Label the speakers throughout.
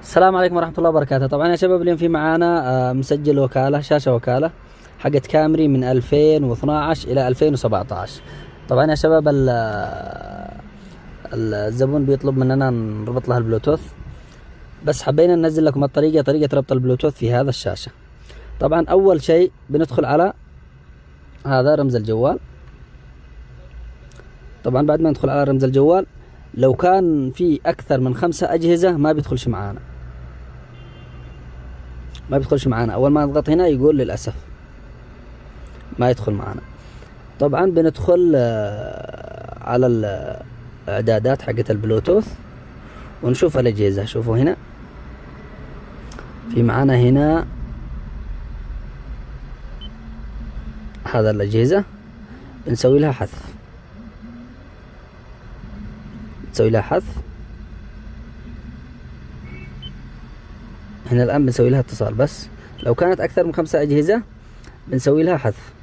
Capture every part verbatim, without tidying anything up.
Speaker 1: السلام عليكم ورحمة الله وبركاته. طبعا يا شباب اليوم في معانا آه، مسجل وكالة، شاشة وكالة حقت كامري من ألفين واثناشر إلى ألفين وسبعتاشر. طبعا يا شباب الزبون بيطلب مننا نربط لها البلوتوث، بس حبينا ننزل لكم الطريقة طريقة ربط البلوتوث في هذا الشاشة. طبعا أول شيء بندخل على هذا رمز الجوال. طبعا بعد ما ندخل على رمز الجوال، لو كان في أكثر من خمسة أجهزة ما بيدخلش معانا ما بيدخلش معانا أول ما نضغط هنا يقول للأسف ما يدخل معانا. طبعا بندخل على الإعدادات حقت البلوتوث ونشوف الأجهزة. شوفوا هنا في معانا هنا هذا الأجهزة، بنسوي لها حذف نسوي لها حذف هنا الآن بنسوي لها اتصال. بس لو كانت أكثر من خمسة أجهزة بنسوي لها حذف.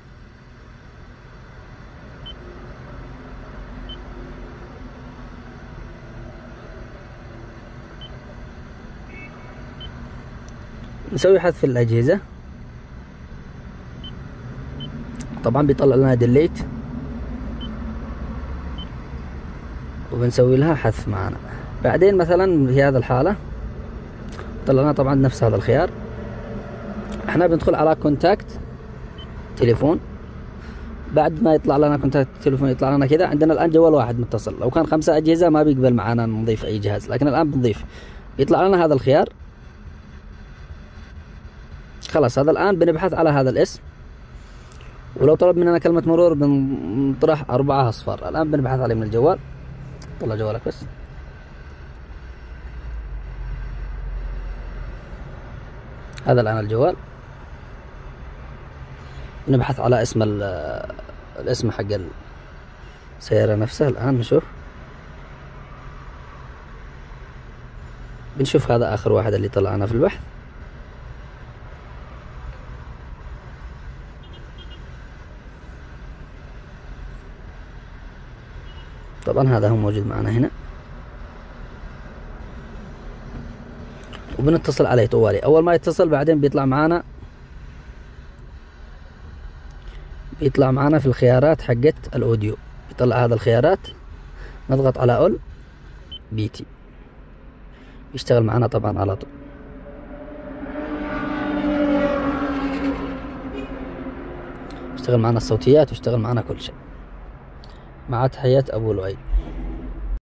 Speaker 1: نسوي حذف الأجهزة. طبعا بيطلع لنا ديليت وبنسوي لها حذف معنا. بعدين مثلا في هذا الحالة طلع لنا طبعا نفس هذا الخيار. احنا بندخل على كونتاكت تليفون. بعد ما يطلع لنا كونتاكت تليفون يطلع لنا كذا عندنا الآن جوال واحد متصل. لو كان خمسة أجهزة ما بيقبل معنا نضيف أي جهاز، لكن الآن بنضيف. يطلع لنا هذا الخيار. خلاص هذا الآن بنبحث على هذا الاسم، ولو طلب مننا كلمة مرور بنطرح أربعة أصفار. الآن بنبحث عليه من الجوال. طلع جوالك بس. هذا الآن الجوال. نبحث على اسم الاسم حق السيارة نفسها. الآن نشوف بنشوف هذا آخر واحد اللي طلعنا في البحث. طبعا هذا هو موجود معنا هنا، وبنتصل عليه طوالي. أول ما يتصل بعدين بيطلع معنا بيطلع معنا في الخيارات حقت الأوديو. بيطلع هذا الخيارات، نضغط على أول بيتي يشتغل معنا طبعا على طول. يشتغل معنا الصوتيات ويشتغل معنا كل شيء. مع تحيات أبو لؤي.